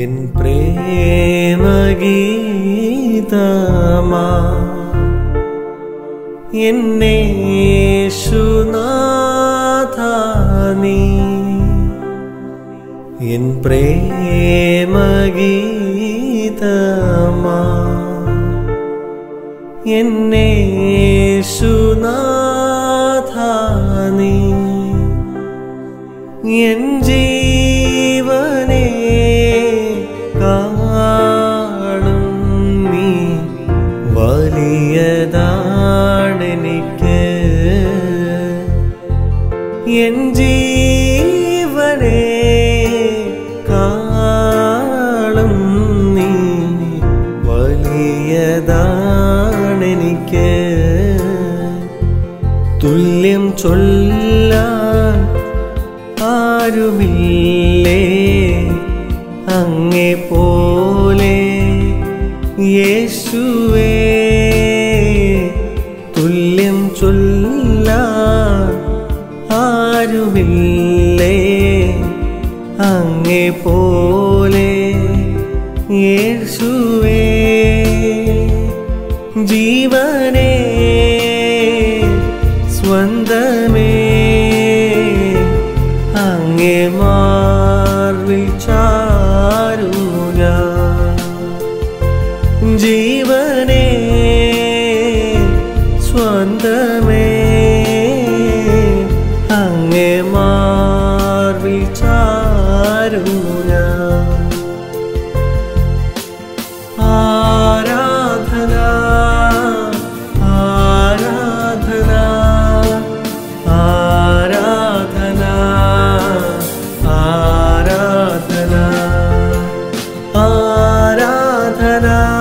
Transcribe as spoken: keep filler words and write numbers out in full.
N പ്രേമഗീതമാ എന്നേശുനാഥ നീ N പ്രേമഗീതമാ എന്നേശുനാഥ നീ N ജീവനേ കാണും നീ വലിയതാണെനിക്ക് എൻ ജീവനേ കാണും നീ വലിയതാണെനിക്ക് തുല്യം ചൊല്ലാൻ ആരുമില്ലേ അങ്ങേ പോലെ യേശുവേ തുല്യം ചൊല്ലാൻ ആരുമില്ലേ അങ്ങേ പോലെ യേശുവേ ജീവനേ സ്വന്തമേ അങ്ങേ മാർവിൽ ചാരുന്നു ഞാൻ ജീവനേ സ്വന്തമേ അങ്ങേ മാർവിൽ ചാരുന്നു ഞാൻ ആരാധന ആരാധന ആരാധന ആരാധന ആരാധന